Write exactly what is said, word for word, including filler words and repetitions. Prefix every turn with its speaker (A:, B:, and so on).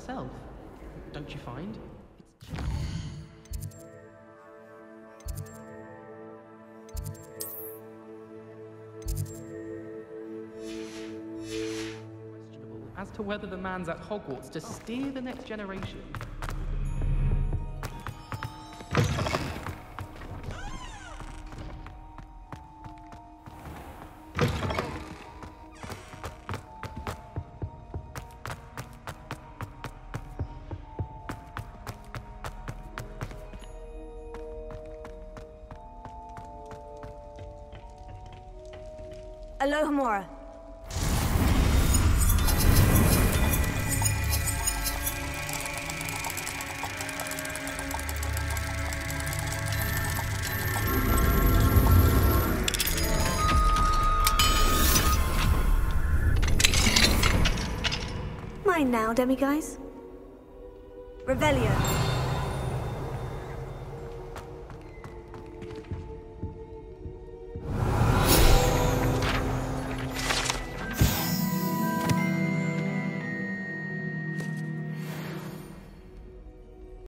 A: itself. Don't you find? It's questionable as to whether the man's at Hogwarts to steer the next generation.
B: Alohomora. Mine now, demiguise. Revelio.